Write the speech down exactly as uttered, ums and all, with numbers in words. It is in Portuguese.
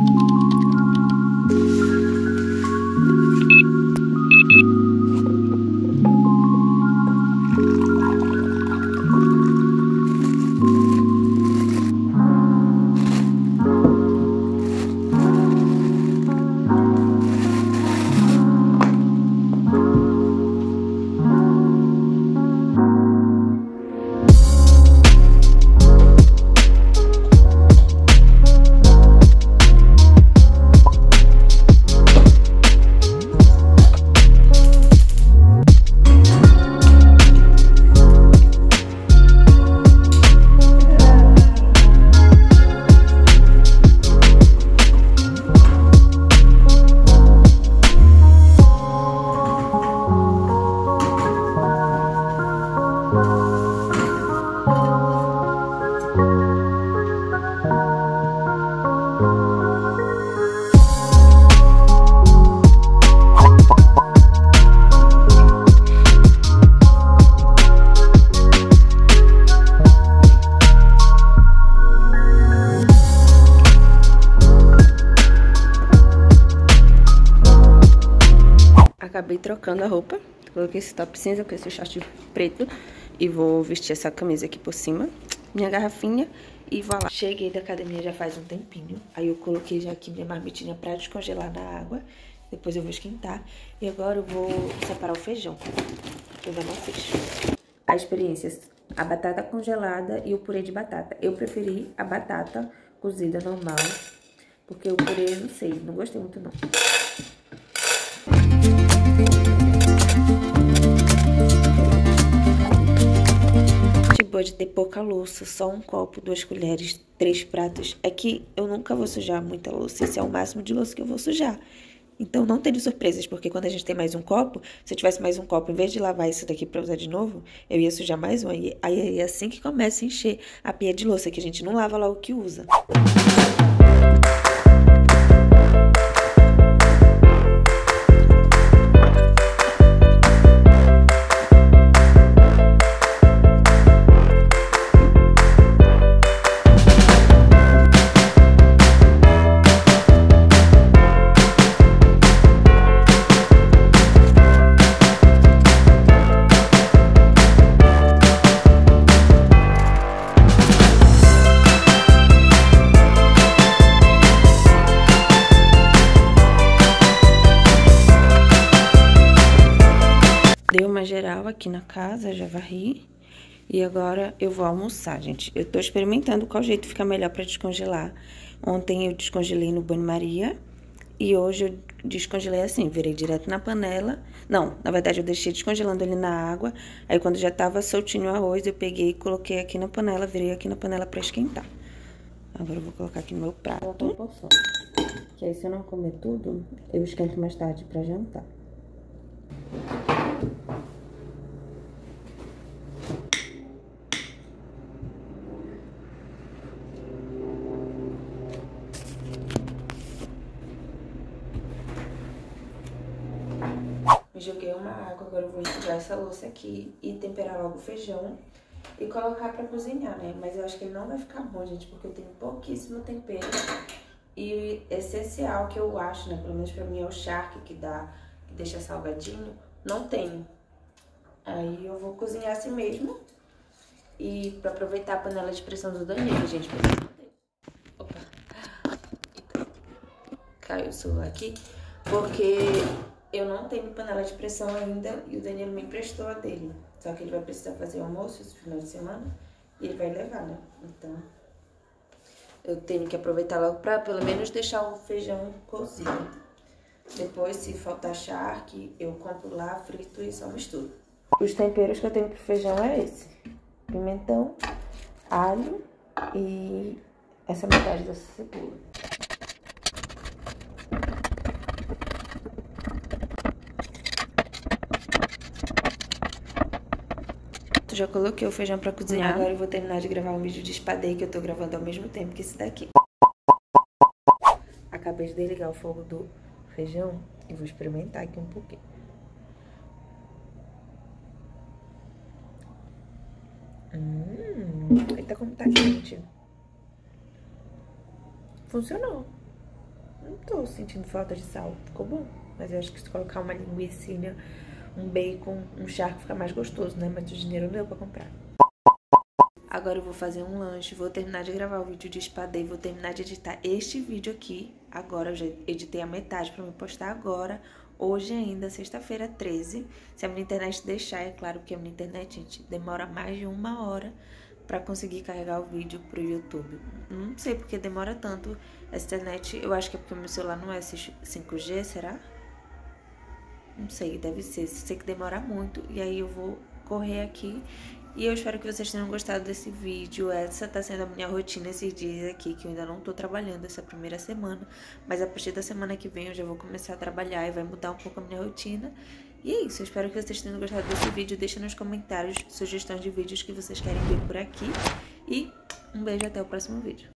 Acabei trocando a roupa, coloquei esse top cinza com esse short preto e vou vestir essa camisa aqui por cima, minha garrafinha e vou lá. Cheguei da academia já faz um tempinho, aí eu coloquei já aqui minha marmitinha pra descongelar na água, depois eu vou esquentar e agora eu vou separar o feijão, que eu ainda não fiz. A experiência, a batata congelada e o purê de batata. Eu preferi a batata cozida normal, porque o purê, não sei, não gostei muito não. De ter pouca louça, só um copo, duas colheres, três pratos. É que eu nunca vou sujar muita louça, esse é o máximo de louça que eu vou sujar. Então não tenho surpresas, porque quando a gente tem mais um copo, se eu tivesse mais um copo, em vez de lavar isso daqui pra usar de novo, eu ia sujar mais um. Aí, aí é assim que começa a encher a pia de louça, que a gente não lava logo que usa. Dei uma geral aqui na casa, já varri. E agora eu vou almoçar, gente. Eu tô experimentando qual jeito fica melhor pra descongelar. Ontem eu descongelei no banho-maria. E hoje eu descongelei assim, virei direto na panela. Não, na verdade eu deixei descongelando ele na água. Aí quando já tava soltinho o arroz, eu peguei e coloquei aqui na panela, virei aqui na panela pra esquentar. Agora eu vou colocar aqui no meu prato. Porção. Que aí se eu não comer tudo, eu esquento mais tarde pra jantar. Joguei uma água, agora eu vou enxugar essa louça aqui e temperar logo o feijão e colocar pra cozinhar, né? Mas eu acho que ele não vai ficar bom, gente, porque eu tenho pouquíssimo tempero e essencial que eu acho, né? Pelo menos pra mim é o charque que dá, que deixa salgadinho, não tenho. Aí eu vou cozinhar assim mesmo e pra aproveitar a panela de pressão do Daniel, gente, porque não tem. Opa! Caiu o celular aqui, porque eu não tenho panela de pressão ainda e o Danilo me emprestou a dele. Só que ele vai precisar fazer almoço esse final de semana e ele vai levar, né? Então, eu tenho que aproveitar logo pra pelo menos deixar o feijão cozido. Depois, se faltar charque, eu compro lá, frito e só misturo. Os temperos que eu tenho pro feijão é esse. Pimentão, alho e essa metade dessa cebola. Já coloquei o feijão pra cozinhar. Agora eu vou terminar de gravar um vídeo de espadei que eu tô gravando ao mesmo tempo que esse daqui. Acabei de desligar o fogo do feijão e vou experimentar aqui um pouquinho. Hum, eita como tá quente. Funcionou. tô sentindo falta de sal. Ficou bom. Mas eu acho que se colocar uma linguiça, um bacon, um charque fica mais gostoso, né? Mas o dinheiro não deu pra comprar. Agora eu vou fazer um lanche, vou terminar de gravar o vídeo de espadei, vou terminar de editar este vídeo aqui. Agora eu já editei a metade pra me postar agora. Hoje ainda, sexta-feira, treze. Se a minha internet deixar, é claro que a minha internet, gente, demora mais de uma hora pra conseguir carregar o vídeo pro YouTube. Não sei porque demora tanto essa internet. Eu acho que é porque o meu celular não é cinco G, será? Não sei, deve ser. Sei que demora muito. E aí eu vou correr aqui. E eu espero que vocês tenham gostado desse vídeo. Essa tá sendo a minha rotina esses dias aqui, que eu ainda não tô trabalhando essa primeira semana. Mas a partir da semana que vem eu já vou começar a trabalhar e vai mudar um pouco a minha rotina. E é isso, eu espero que vocês tenham gostado desse vídeo. Deixa nos comentários sugestões de vídeos que vocês querem ver por aqui. E um beijo, até o próximo vídeo.